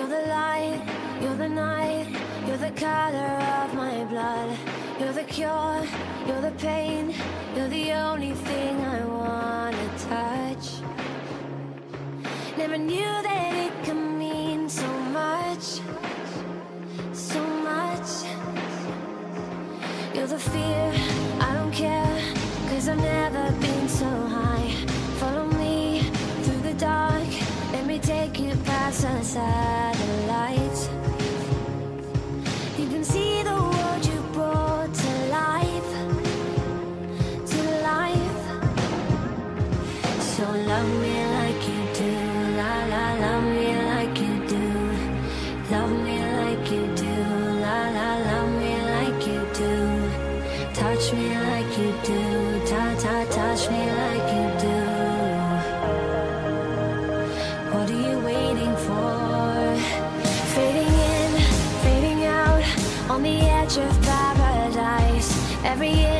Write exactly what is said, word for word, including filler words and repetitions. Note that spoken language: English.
You're the light, you're the night, you're the color of my blood. You're the cure, you're the pain, you're the only thing I wanna touch. Never knew that it could mean so much, so much. You're the fear, I don't care, cause I've never been so high. Follow me through the dark, let me take you past the satellites. You can see the world you brought to life, to life. So love me like you do, la la, love me like you do. Love me like you do, la la, love me like you do. Touch me like you do, ta ta, touch me like you do. What are you waiting for? Fading in, fading out, on the edge of paradise. Every